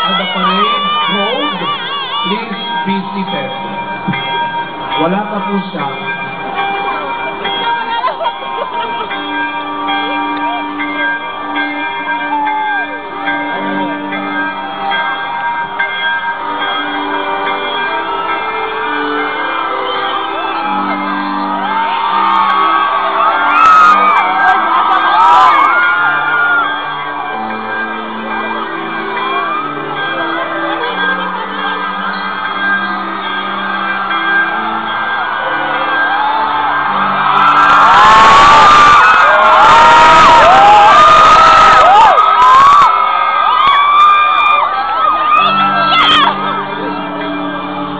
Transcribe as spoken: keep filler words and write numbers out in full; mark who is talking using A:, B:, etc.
A: and the parade hold, please be seated. Wala pa po siya.